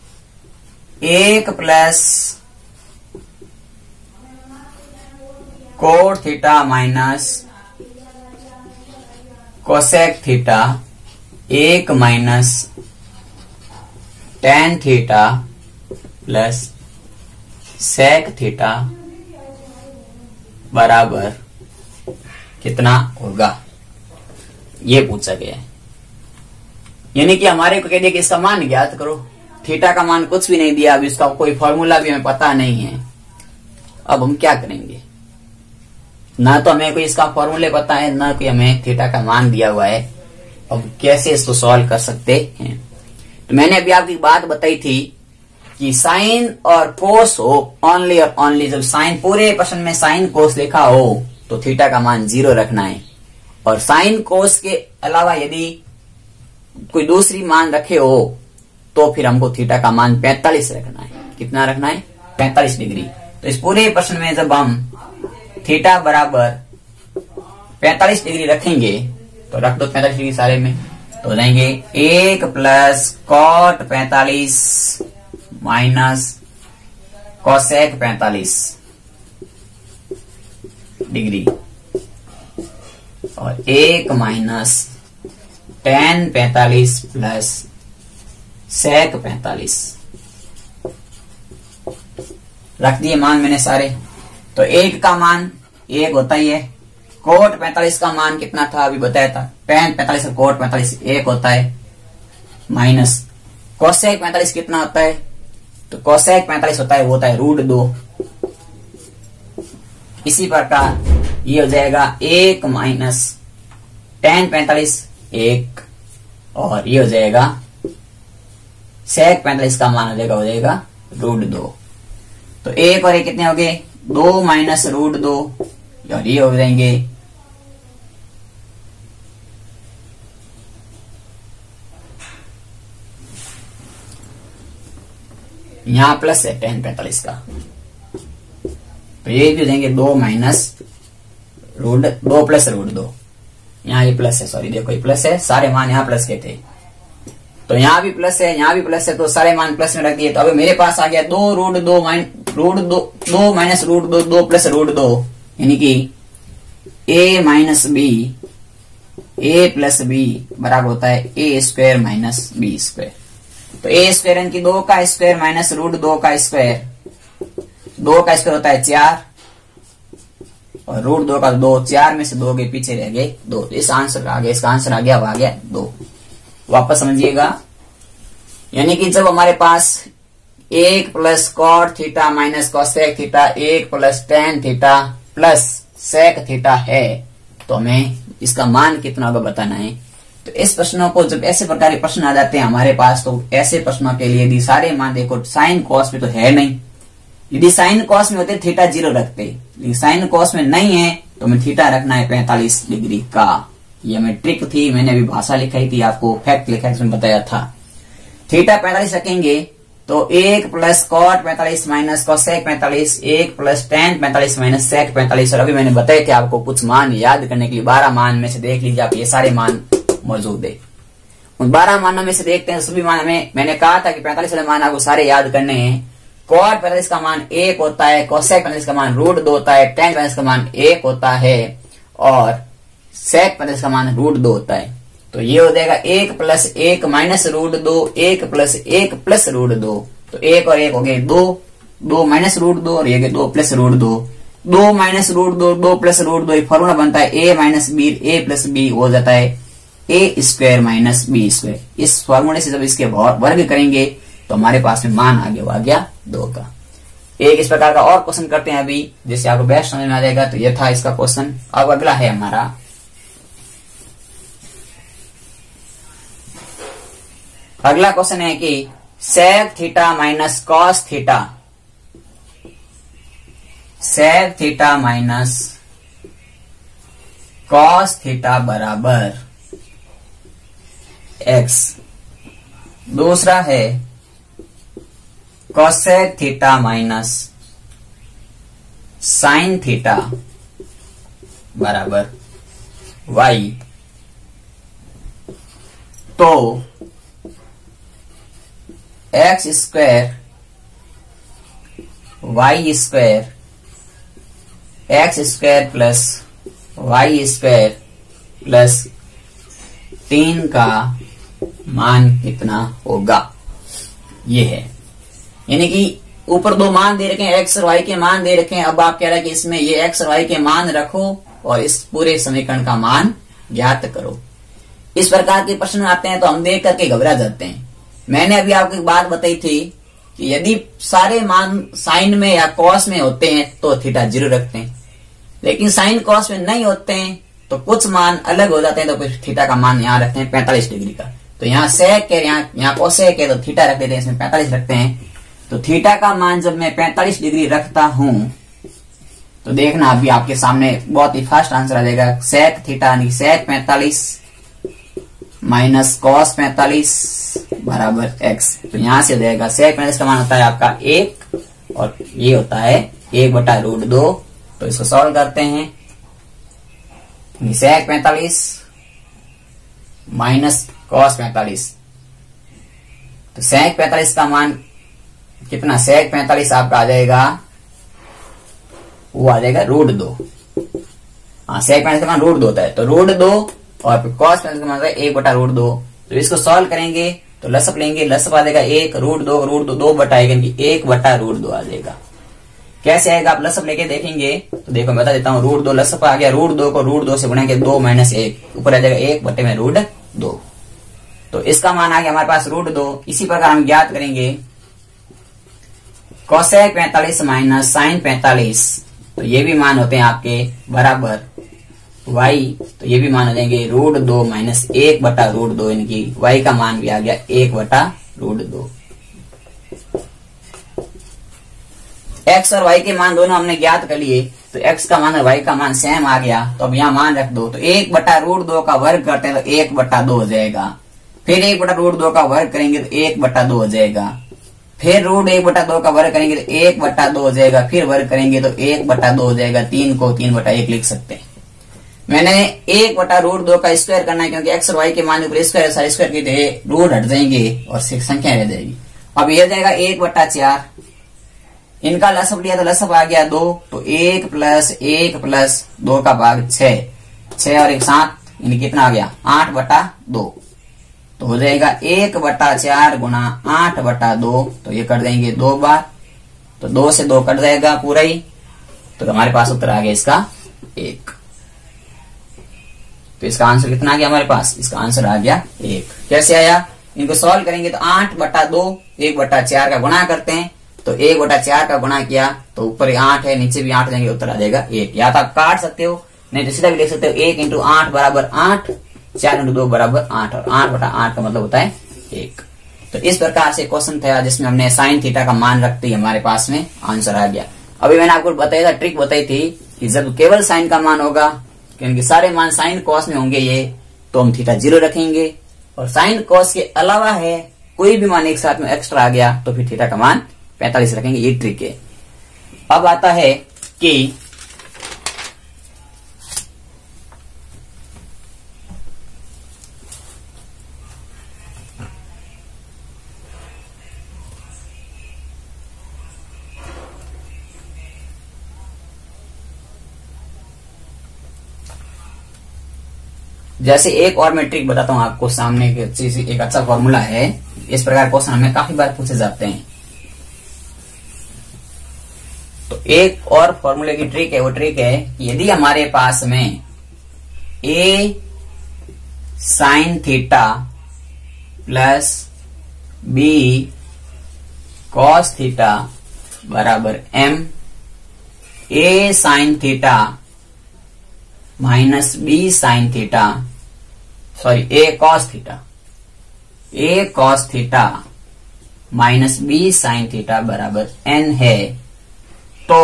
1 plus cot theta minus cosec theta 1 minus tan theta plus sec theta बराबर कितना होगा, ये पूछा गया है। यानी कि हमारे को कह दिया कि इसका मान ज्ञात करो, थीटा का मान कुछ भी नहीं दिया, अब इसका कोई फॉर्मूला भी हमें पता नहीं है। अब हम क्या करेंगे, ना तो हमें कोई इसका फॉर्मूले पता है, ना कोई हमें थीटा का मान दिया हुआ है। अब कैसे इसको सॉल्व कर सकते हैं, तो मैंने अभी आपकी बात बताई थी कि साइन और कोस हो ओनली और ओनली, जब साइन पूरे प्रश्न में साइन कोस लिखा हो तो थीटा का मान 0 रखना है, और साइन कोस के अलावा यदि कोई दूसरी मान रखे हो तो फिर हमको थीटा का मान 45 रखना है। कितना रखना है 45 डिग्री। तो इस पूरे प्रश्न में जब हम थीटा बराबर 45 डिग्री रखेंगे, तो रख दो 45 डिग्री सारे में, तो हो जाएंगे 1 plus cot 45 minus cosec 45 degree, और 1 माइनस टेन 45 प्लस सेक 45 रख दिए मान मैंने सारे। तो 1 का मान 1 होता ही है, कोट 45 का मान कितना था अभी बताया था, टेन 45 और कोट 45 1 होता है, माइनस कोसेक 45 कितना होता है, तो कोसेक 45 होता है वो होता है √2। इसी प्रकार ये हो जाएगा 1 माइनस टेन 45 1, और ये हो जाएगा सेक 45 का मान हो जाएगा √2। तो 1 और 1 कितने हो गए 2 माइनस √2, और ये हो जाएंगे यहां प्लस है टेन 45 का, तो ये भी हो जाएंगे 2 माइनस √2 प्लस √2, यहाँ ये प्लस है, सॉरी देखो ये प्लस है, सारे मान यहाँ प्लस के थे, तो यहाँ भी प्लस है यहाँ भी प्लस है, तो सारे मान प्लस में रख दिए। तो अब मेरे पास आ गया 2 माइनस √2 2 प्लस √2, यानी कि A minus B, A plus B बराबर होता है A square minus B square. तो ए स्क्वायर यानी कि 2 का स्क्वायर माइनस √2 का स्क्वायर, 2 का स्क्वायर होता है 4 और √2 का 2, 4 में से 2 के पीछे रह गए 2। तो इस आंसर आ गया, इसका आंसर आ गया, वो आ गया 2। वापस समझिएगा, यानी कि जब हमारे पास 1 plus cot theta minus cosec theta, 1 plus tan theta plus sec theta है, तो हमें इसका मान कितना होगा बताना है। तो इस प्रश्नों को जब ऐसे प्रकार के प्रश्न आ जाते हैं हमारे पास, तो ऐसे प्रश्नों के लिए यदि सारे मान देखो साइन कॉस में तो है नहीं, यदि साइन कॉस में होते थीटा 0 रखते, लेकिन साइन कॉस में नहीं है तो हमें थीटा रखना है 45 डिग्री का। ये हमें ट्रिक थी, मैंने अभी भाषा लिखाई थी, आपको फैक्ट लिखा है बताया था। थीटा 45 रखेंगे तो 1 plus cot 45 minus cosec 45, 1 plus tan 45 minus sec 45। और अभी मैंने बताए थे आपको कुछ मान याद करने के लिए, 12 मान में से देख लीजिए आप, ये सारे मान मौजूद है। उन 12 मानों में से देखते हैं सभी मान हमें, मैंने कहा था कि 45 वाले मान आपको सारे याद करने हैं। कॉट 45 का मान 1 होता है, कोसेक 45 का मान √2 होता है, टेन 45 का मान 1 होता है और सेक 45 का मान √2 होता है। तो ये हो जाएगा 1 प्लस 1 माइनस √2, 1 प्लस 1 प्लस √2। तो 1 और 1 हो गए 2, 2 माइनस √2 और ये 2 प्लस √2, 2 माइनस √2, 2 प्लस √2, फॉर्मूला बनता है a minus B, a plus B हो जाता है a square minus B square. इस फॉर्मूले से जब इसके वर्ग करेंगे तो हमारे पास में मान आगे आ गया 2 का। एक इस प्रकार का और क्वेश्चन करते हैं अभी, जिससे आपको बेस्ट समझ में आ जाएगा। तो ये था इसका क्वेश्चन। अब अगला है हमारा अगला क्वेश्चन है कि sec theta minus cos theta, sec theta minus cos theta बराबर x। दूसरा है cosec theta minus sine theta बराबर y। तो x square y square, x square plus y square plus 3 का मान कितना होगा, ये है। यानी कि ऊपर 2 मान दे रखे हैं, x और y के मान दे रखे हैं। अब आप कह रहे हैं कि इसमें ये x और y के मान रखो और इस पूरे समीकरण का मान ज्ञात करो। इस प्रकार के प्रश्न आते हैं तो हम देख करके घबरा जाते हैं। मैंने अभी आपको एक बात बताई थी कि यदि सारे मान साइन में या कॉस में होते हैं तो थीटा 0 रखते हैं, लेकिन साइन कॉस में नहीं होते हैं तो कुछ मान अलग हो जाते हैं, तो फिर थीटा का मान यहाँ रखते हैं 45 डिग्री का। तो यहाँ सेक है, यहाँ कोसेक है, तो थीटा रख देते हैं, इसमें 45 रखते हैं। तो थीटा का मान जब मैं 45 डिग्री रखता हूं तो देखना अभी आपके सामने बहुत ही फास्ट आंसर आ जाएगा। सेक थीटा यानी सेक 45 माइनस कॉस 45 बराबर x। तो यहां से हो जाएगा सेक 45 का मान होता है आपका 1 और ये होता है 1/√2। तो इसको सॉल्व करते हैं। सेक 45 माइनस कॉस 45, तो सेक 45 का मान कितना, सेक 45 आपका आ जाएगा, वो आ जाएगा √2। हाँ, सेक 45 का मान √2 होता है, तो √2 और फिर कॉस 45 का मान होता है 1/√2। तो इसको सॉल्व करेंगे तो लसअप लेंगे, लसअप आ जाएगा 1 √2 2 बटा 1/√2 आ जाएगा। कैसे आएगा आप लसअप लेके देखेंगे तो देखो मैं बता देता हूँ। √2 लसअप आ गया, √2 को √2 से गुणा के 2 माइनस 1, ऊपर आ जाएगा 1/√2। तो इसका मान आ गया हमारे पास √2। इसी प्रकार हम ज्ञात करेंगे कोसेक 45 माइनस साइन 45, तो ये भी मान होते हैं आपके बराबर y। तो ये भी मान हो जाएंगे √2 माइनस 1/√2, इनकी y का मान भी आ गया 1/√2। x और y के मान दोनों हमने ज्ञात कर लिए, तो x का मान और y का मान सेम आ गया। तो अब यहाँ मान रख दो, तो 1/√2 का वर्ग करते हैं तो 1/2 हो जाएगा। फिर 1/√2 का वर्ग करेंगे तो 1/2 हो जाएगा। फिर √1/2 का वर्ग करेंगे तो 1/2 हो जाएगा। फिर वर्ग करेंगे तो 1/2 हो जाएगा। 3 को 3/1 लिख सकते हैं। मैंने 1/√2 का स्क्वायर करना है, क्योंकि x और y के मान ऊपर स्क्वायर सारे स्क्वायर की रूट हट जाएंगे और संख्या रह जाएगी। अब ये जाएगा 1/4, इनका लसअप लिया तो लसअप आ गया 2, तो 1 + 2 का भाग 6, 6 और 1 7, यानी कितना आ गया 8/2, तो हो जाएगा 1/4 गुणा 8/2, तो ये कर देंगे 2 बार, तो 2 से 2 कट जाएगा पूरा ही, तो हमारे पास उत्तर आ गया इसका 1। तो इसका आंसर कितना आ गया हमारे पास, इसका आंसर आ गया 1। कैसे आया, इनको सॉल्व करेंगे तो 8/2 1/4 का गुणा करते हैं, तो 1/4 का गुणा किया तो ऊपर 8 है, नीचे भी 8 जाएंगे, उत्तर आ जाएगा 1। या तो आप काट सकते हो, नहीं तो सीधा भी लिख सकते हो 1 × 8 = 8, 4 × 2 = 8, और 8/8 का मतलब होता है 1। तो इस प्रकार से क्वेश्चन था जिसमें हमने साइन थीटा का मान रखते ही हमारे पास में आंसर आ गया। अभी मैंने आपको बताया था, ट्रिक बताई थी कि जब केवल साइन का मान होगा, क्योंकि सारे मान साइन कॉस में होंगे ये, तो हम थीटा 0 रखेंगे, और साइन कॉस के अलावा है कोई भी मान एक साथ में एक्स्ट्रा आ गया तो फिर थीटा का मान 45 रखेंगे। ये ट्रिक है। अब आता है कि जैसे एक और मैं ट्रिक बताता हूं आपको, सामने एक अच्छा फॉर्मूला है। इस प्रकार क्वेश्चन हमें काफी बार पूछे जाते हैं। तो एक और फॉर्मूले की ट्रिक है, वो ट्रिक है कि यदि हमारे पास में a sin theta plus b cos theta बराबर m, a sin theta minus b sin theta, sorry a cos theta minus b sin theta बराबर n है, तो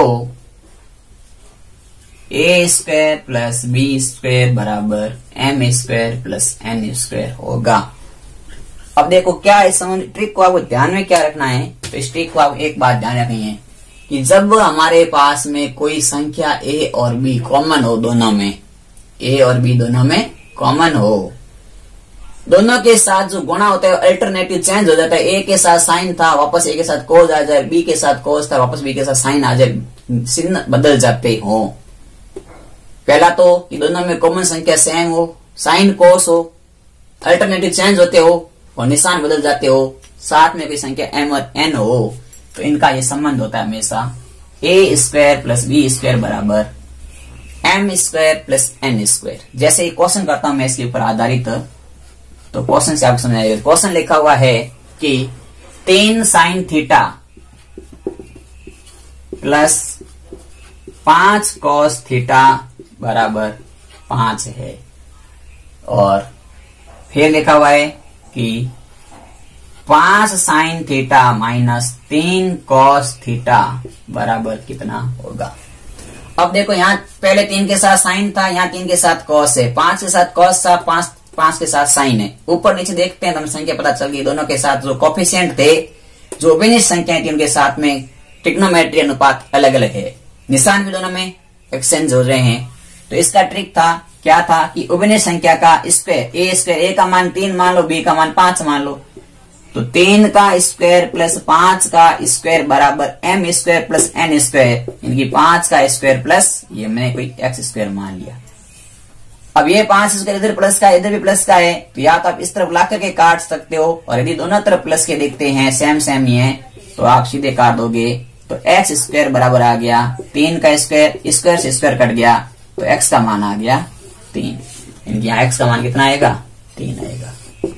a² + b² बराबर m² + n² होगा। अब देखो क्या इस ट्रिक को आपको ध्यान में क्या रखना है, तो इस ट्रिक को आप एक बात ध्यान रखनी है कि जब हमारे पास में कोई संख्या a और b कॉमन हो, दोनों में a और b दोनों में कॉमन हो, दोनों के साथ जो गुणा होता है अल्टरनेटिव चेंज हो जाता है। a के साथ साइन था, वापस a के साथ कोस आ जाए, b के साथ कोस था, वापस b के साथ साइन आ जाए, चिन्ह बदल जाते हो। पहला तो कि दोनों में कॉमन संख्या सेम हो, साइन कोस हो, अल्टरनेटिव चेंज होते हो और निशान बदल जाते हो, साथ में कोई संख्या m और n हो, तो इनका ये संबंध होता है हमेशा a² + b² बराबर m² + n²। जैसे क्वेश्चन करता हूं मैं इसके ऊपर आधारित, तो क्वेश्चन से आपको समझ आएगा। क्वेश्चन लिखा हुआ है कि 3 sin theta plus 5 cos theta बराबर 5 है, और फिर लिखा हुआ है कि 5 sin theta minus 3 cos theta बराबर कितना होगा। अब देखो यहाँ पहले 3 के साथ साइन था, यहाँ 3 के साथ cos है, 5 के साथ cos था, 5 के साथ साइन है। ऊपर नीचे देखते हैं तो हमें संख्या पता चल गई, दोनों के साथ जो कोफिशिएंट थे, जो विनिश्चित संख्याएं थी, उनके साथ में ट्रिग्नोमेट्री अनुपात अलग अलग है, निशान भी दोनों में एक्सचेंज हो रहे हैं। तो इसका ट्रिक था, क्या था कि उभयनिष्ठ संख्या का स्क्वायर, a का मान 3 मान लो, b का मान 5 मान लो, तो 3 का स्क्वायर प्लस 5 का स्क्वायर बराबर m² + n², इनकी 5 का स्क्वायर प्लस ये मैंने कोई x² मान लिया। अब ये 5 इधर प्लस का, इधर भी प्लस का है, तो या तो आप इस तरफ ला करके काट सकते हो, और यदि दोनों तरफ प्लस के देखते हैं सेम ही है, तो आप सीधे काट दोगे, तो x² बराबर आ गया 3 का स्क्वायर से स्क्वायर कट गया, तो x का मान आ गया 3। इनके यहाँ x का मान कितना आएगा, 3 आएगा।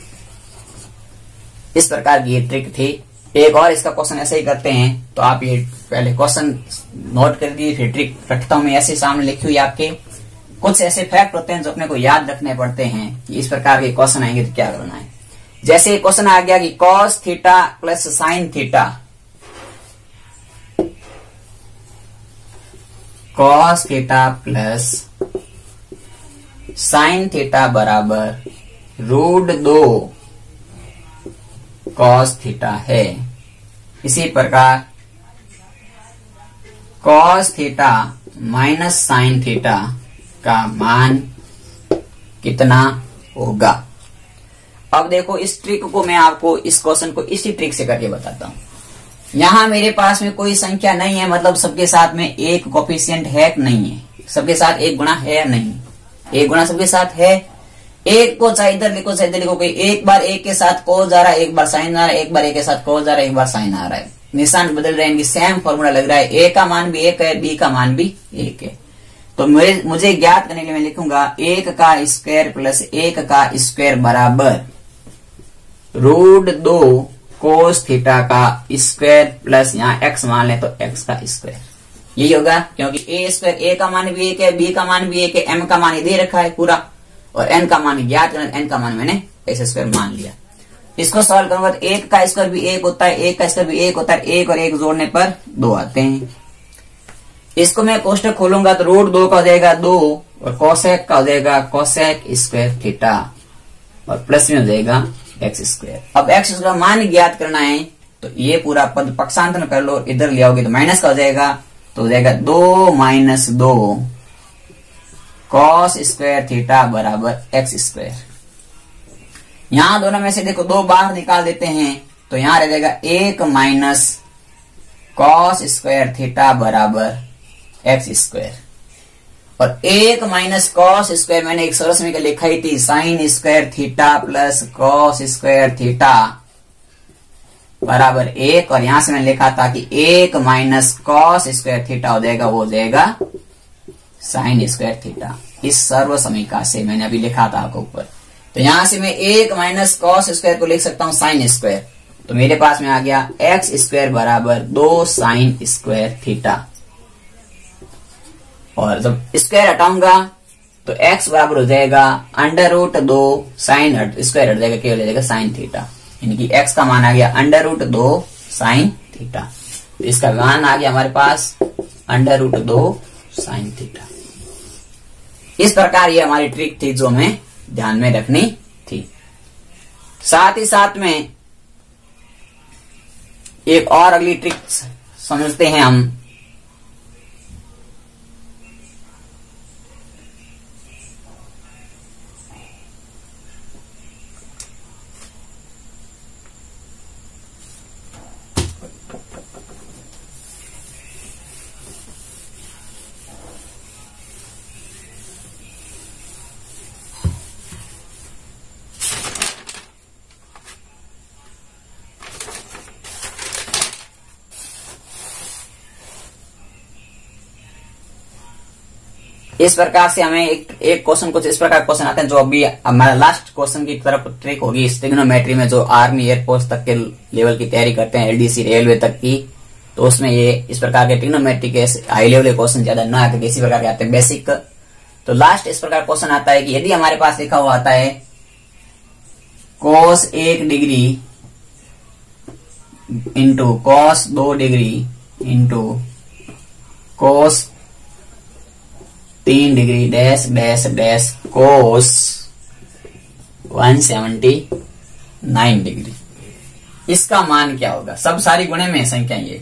इस प्रकार की ये ट्रिक थी। एक और इसका क्वेश्चन ऐसे ही करते हैं, तो आप ये पहले क्वेश्चन नोट कर दीजिए, फिर ट्रिक रखता हूं मैं ऐसे सामने लिखी हुई आपके। कुछ ऐसे फैक्ट होते हैं जो अपने को याद रखने पड़ते हैं कि इस प्रकार के क्वेश्चन आएंगे तो क्या करना है। जैसे क्वेश्चन आ गया कि cos theta plus sine theta, cos theta plus sine theta बराबर √2 cos थीटा है। इसी प्रकार cos theta minus sine theta का मान कितना होगा। अब देखो इस ट्रिक को मैं आपको, इस क्वेश्चन को इसी ट्रिक से करके बताता हूं। यहाँ मेरे पास में कोई संख्या नहीं है, मतलब सबके साथ में एक कोफिशिएंट है कि नहीं है, सबके साथ एक गुणा है या नहीं, एक गुणा सबके साथ है। एक को चाहे इधर लिखो चाहे इधर लिखो, कोई एक बार एक के साथ कोस जा रहा है, एक बार साइन आ रहा है, एक बार एक के साथ कोस जा रहा है, एक बार साइन आ रहा है, निशान बदल रहे हैं, इनकी सेम फॉर्मूला लग रहा है। ए का मान भी एक है, बी का मान भी एक है। तो मुझे ज्ञात करने के लिए मैं लिखूंगा 1 का स्क्वायर प्लस 1 का स्क्वायर बराबर √2 कोस थीटा का स्क्वायर प्लस यहाँ x मान ले तो x का स्क्वायर, यही होगा। क्योंकि ए स्क्वायर, ए का मान भी एक है, बी का मान भी एक है, m का मान दे रखा है पूरा, और n का मान ज्ञात करना, n का मान मैंने x स्क्वायर मान लिया। इसको सॉल्व करूंगा तो 1 का स्क्वायर भी 1 होता है, 1 का स्क्वायर भी 1 होता है, 1 और 1 जोड़ने पर 2 आते हैं। इसको मैं कोष्टक खोलूंगा तो √2 का हो जाएगा 2 और कोसेक का हो जाएगा कोसेक स्क्वायर थीटा और प्लस में हो जाएगा x स्क्वायर। अब x स्क्वायर मान ज्ञात करना है तो ये पूरा पद पक्षांतर कर लो, इधर ले आओगे तो माइनस का हो जाएगा, तो हो जाएगा 2 - 2 कॉस स्क्वायर थीटा बराबर x स्क्वायर। यहां दोनों में से देखो 2 बाहर निकाल देते हैं तो यहां रह जाएगा 1 - कॉस स्क्वायर थीटा बराबर x स्क्वायर, और 1 - कॉस स्क्वायर मैंने एक सरस में लिखा ही थी, sine square theta plus cos square theta बराबर 1, और यहां से मैंने लिखा था कि 1 - कॉस स्क्वायर थीटा हो जाएगा, वो हो जाएगा साइन स्क्वायर थीटा। इस सर्व समीका से मैंने अभी लिखा था आपको ऊपर, तो यहां से मैं 1 - कॉस स्क्वायर को लिख सकता हूं साइन स्क्वायर, तो मेरे पास में आ गया x स्क्वायर बराबर 2 साइन स्क्वायर थीटा, और जब स्क्वायर हटाऊंगा तो x बराबर हो जाएगा √2 साइन स्क्वायर हट जाएगा, केवल हो जाएगा साइन थीटा, यानी कि x का मान आ गया √2 साइन थीटा। तो इसका मान आ गया हमारे पास √2 साइन थीटा। इस प्रकार ये हमारी ट्रिक थी जो हमें ध्यान में रखनी थी। साथ ही साथ में एक और अगली ट्रिक समझते हैं हम। इस प्रकार से हमें एक क्वेश्चन, कुछ इस प्रकार क्वेश्चन आते हैं जो अभी हमारा लास्ट क्वेश्चन की तरफ ट्रिक होगी ट्रिग्नोमेट्री में, जो आर्मी एयरफोर्स तक के लेवल की तैयारी करते हैं, एलडीसी रेलवे तक की, तो उसमें ये इस प्रकार के ट्रिग्नोमेट्री के हाई लेवल के क्वेश्चन ज्यादा न आते, इसी प्रकार के आते हैं बेसिक। तो लास्ट इस प्रकार क्वेश्चन आता है कि यदि हमारे पास लिखा हुआ आता है cos 1 degree into cos 2 degree into cos 3 degree dash dash dash cos 179 degree, इसका मान क्या होगा? सब सारी गुणे में संख्या ये,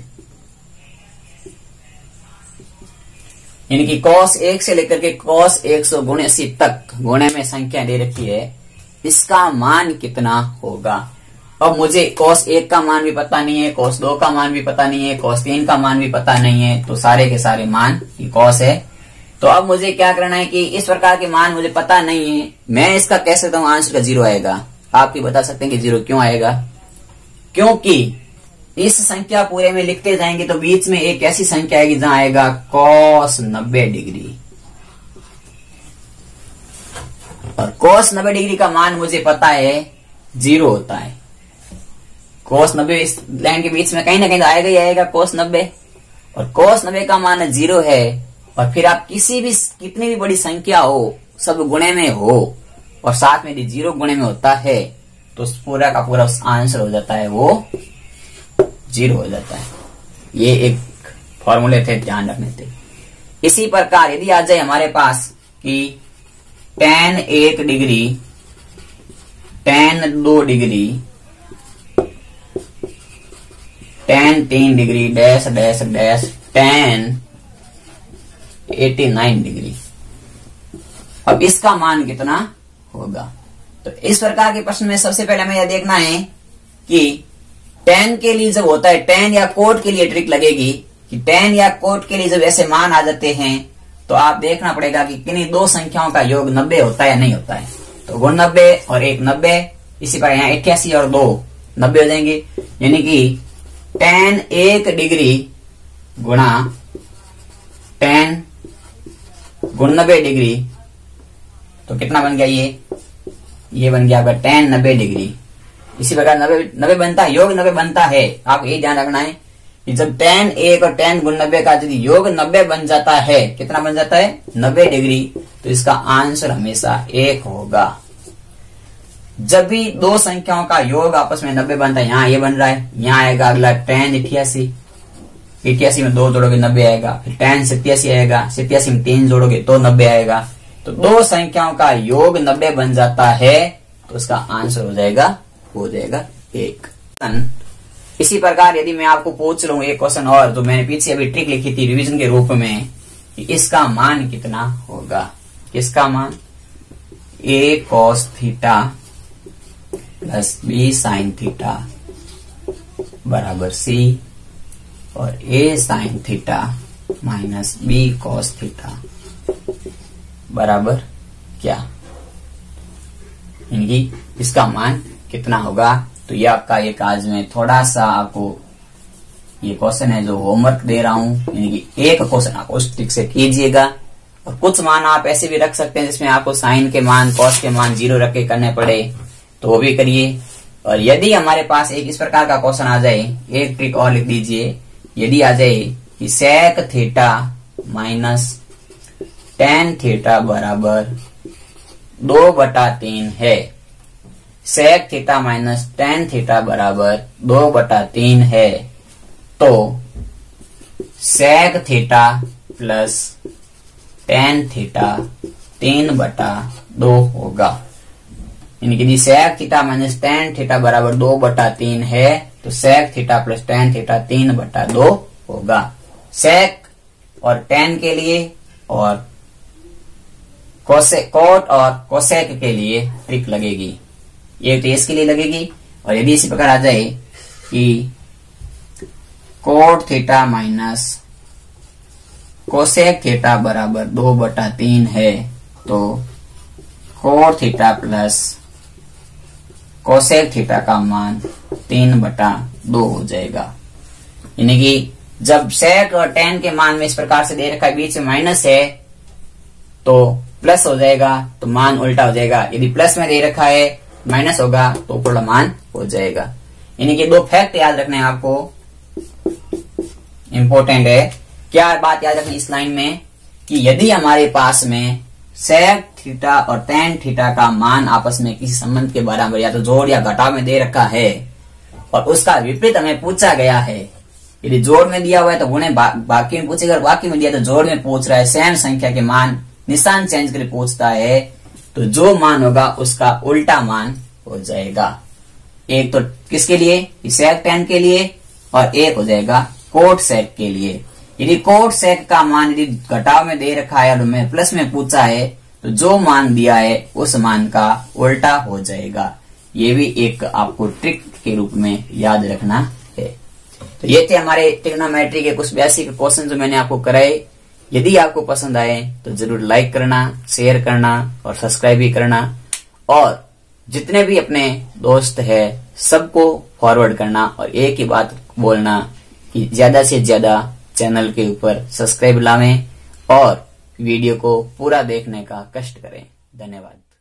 यानी कि cos 1 से लेकर के cos 179 तक गुणे में संख्या दे रखी है, इसका मान कितना होगा? अब मुझे cos 1 का मान भी पता नहीं है, cos 2 का मान भी पता नहीं है, cos 3 का मान भी पता नहीं है, तो सारे के सारे मान cos है। तो अब मुझे क्या करना है कि इस प्रकार के मान मुझे पता नहीं है, मैं इसका कह सकता हूं आंसर का 0 आएगा। आप भी बता सकते हैं कि 0 क्यों आएगा? क्योंकि इस संख्या पूरे में लिखते जाएंगे तो बीच में एक ऐसी संख्या आएगी जहां आएगा cos 90 डिग्री, और cos 90 डिग्री का मान मुझे पता है 0 होता है। cos 90 इस लाइन के बीच में कहीं ना कहीं तो आएगा ही आएगा cos 90, और cos 90 का मान 0 है, और फिर आप कितनी भी बड़ी संख्या हो, सब गुणे में हो, और साथ में यदि 0 गुणे में होता है तो पूरा का पूरा आंसर हो जाता है वो 0 हो जाता है। ये एक फॉर्मूले थे, ध्यान रखने थे। इसी प्रकार यदि आ जाए हमारे पास कि tan 1 degree, tan 2 degree, tan 3 degree dash dash dash tan 89 degree, अब इसका मान कितना होगा? तो इस प्रकार के प्रश्न में सबसे पहले हमें यह देखना है कि tan के लिए जब होता है, tan या कोट के लिए ट्रिक लगेगी कि tan या कोट के लिए जब ऐसे मान आ जाते हैं तो आप देखना पड़ेगा कि किन्हीं दो संख्याओं का योग 90 होता है या नहीं होता है। तो गुण 90 और 1 90, इसी पर यहाँ 88 और 2 90 हो जाएंगे, यानी कि tan 1 डिग्री गुणा tan गुण 90 डिग्री, तो कितना बन गया ये बन गया आपका tan 90 डिग्री। इसी प्रकार 90 बनता है, योग 90 बनता है। आप ये ध्यान रखना है कि जब tan 1 और tan गुण 90 का यदि योग 90 बन जाता है, कितना बन जाता है 90 डिग्री, तो इसका आंसर हमेशा 1 होगा। जब भी दो संख्याओं का योग आपस में 90 बनता है, यहाँ ये बन रहा है, यहाँ आएगा अगला tan 88, 88 में 2 जोड़ोगे 90 आएगा, फिर tan 87 आएगा, 87 में 3 जोड़ोगे तो 90 आएगा। तो दो संख्याओं का योग 90 बन जाता है तो उसका आंसर हो जाएगा 1। इसी प्रकार यदि मैं आपको पूछ लूं एक क्वेश्चन और, जो मैंने पीछे अभी ट्रिक लिखी थी रिवीजन के रूप में, कि इसका मान कितना होगा, किसका मान a cos theta plus b sin theta बराबर c और a sin theta minus b cos theta बराबर क्या, यानी इसका मान कितना होगा। तो ये आपका एक आज में थोड़ा सा आपको ये क्वेश्चन है जो होमवर्क दे रहा हूं, यानी कि एक क्वेश्चन आप उस ट्रिक से कीजिएगा। और कुछ मान आप ऐसे भी रख सकते हैं जिसमें आपको साइन के मान कॉस के मान 0 रख के करने पड़े, तो वो भी करिए। और यदि हमारे पास एक इस प्रकार का क्वेश्चन आ जाए, एक ट्रिक और लिख दीजिए, यदि आ जाए कि sec theta minus tan theta बराबर 2/3 है, sec theta minus tan theta बराबर 2/3 है, तो sec theta plus tan theta 3/2 होगा। यानी कि sec theta minus tan theta बराबर 2/3 है, तो sec theta plus tan theta 3/2 होगा। सेक और tan के लिए और कोट और कोसेक के लिए ट्रिक लगेगी, ये तो इसके लिए लगेगी। और यदि इसी प्रकार आ जाए कि cot theta minus cosec theta बराबर 2/3 है, तो cot theta plus cosec theta का मान 3/2 हो जाएगा। यानी कि जब सेक और tan के मान में इस प्रकार से दे रखा है, बीच में माइनस है तो प्लस हो जाएगा, तो मान उल्टा हो जाएगा। यदि प्लस में दे रखा है माइनस होगा तो ऊपर मान हो जाएगा। यानी कि 2 फैक्ट याद रखने हैं आपको, इंपॉर्टेंट है। क्या बात याद रखनी इस लाइन में कि यदि हमारे पास में सेक थीटा और tan थीटा का मान आपस में किसी संबंध के बराबर या तो जोड़ या घटाव में दे रखा है और उसका विपरीत हमें पूछा गया है, यदि जोड़ में दिया हुआ है तो गुणे बाकी में पूछेगा, बाकी में दिया तो जोड़ में पूछ रहा है, सेम संख्या के मान निशान चेंज करके पूछता है, तो जो मान होगा उसका उल्टा मान हो जाएगा। एक तो किसके लिए, सेक tan के लिए, और एक हो जाएगा कोट सेक के लिए। यदि कोट सेक का मान यदि घटाव में दे रखा है और हमें प्लस में पूछा है, तो जो मान दिया है उस मान का उल्टा हो जाएगा। ये भी एक आपको ट्रिक के रूप में याद रखना है। तो ये थे हमारे ट्रिग्नोमेट्री के कुछ बेसिक क्वेश्चन जो मैंने आपको कराए। यदि आपको पसंद आए तो जरूर लाइक करना, शेयर करना और सब्सक्राइब भी करना, और जितने भी अपने दोस्त है सबको फॉरवर्ड करना, और एक ही बात बोलना कि ज्यादा से ज्यादा चैनल के ऊपर सब्सक्राइब लावें और वीडियो को पूरा देखने का कष्ट करें। धन्यवाद।